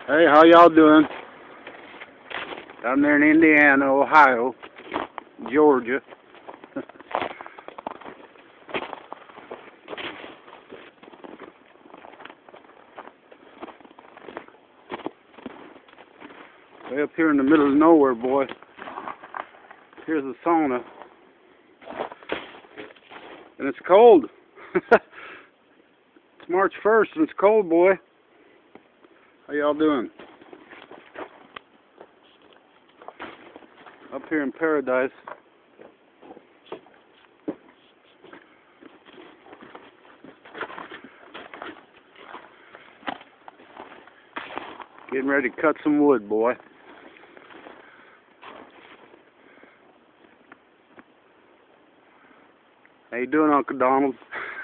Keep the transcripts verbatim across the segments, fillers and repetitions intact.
Hey, how y'all doing? Down there in Indiana, Ohio, Georgia. Way up here in the middle of nowhere, boy. Here's a sauna. And it's cold. It's March first and it's cold, boy. How y'all doing? Up here in paradise. Getting ready to cut some wood, boy. How you doing, Uncle Donald?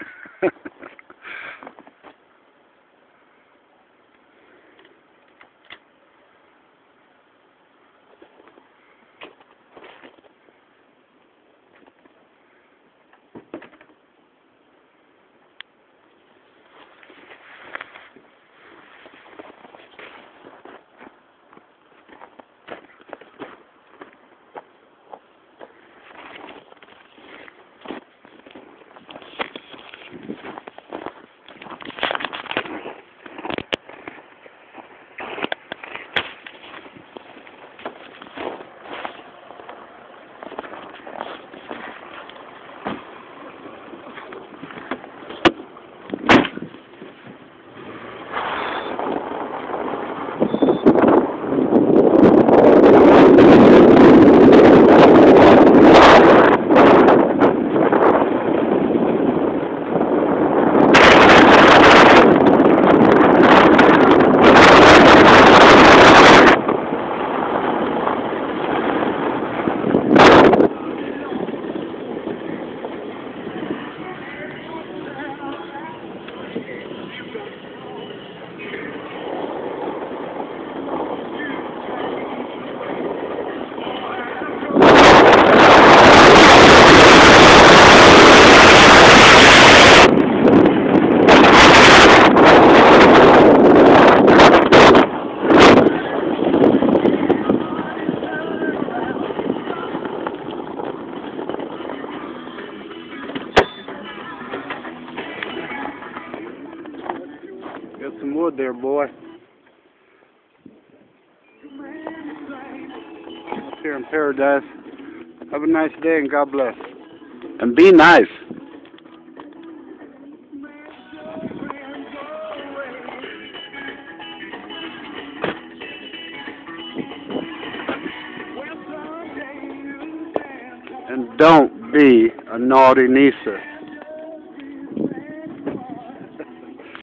Got some wood there, boy. Up here in paradise. Have a nice day and God bless. And be nice. And don't be a naughty Nisa.